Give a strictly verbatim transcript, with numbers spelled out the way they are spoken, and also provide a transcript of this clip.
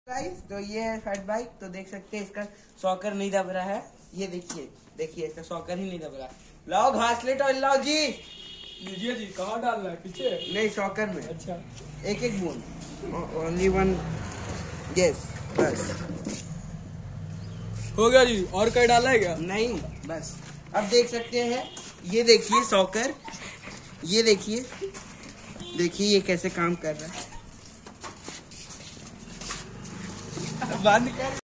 Guys तो ये है फैट बाइक। तो देख सकते हैं इसका सॉकर नहीं दब रहा है। ये देखिए देखिए इसका सॉकर ही नहीं दब रहा। लाओ घास लेट और लाओ जी। लीजिए जी। कहाँ डालना है? पीछे नहीं सॉकर में। अच्छा एक एक बूंद ओनली वन। यस बस हो गया जी। और कहीं डाला है क्या? नहीं बस। अब देख सकते हैं ये देखिए सॉकर। ये देखिए देखिए ये कैसे काम कर रहा है। बंद कर।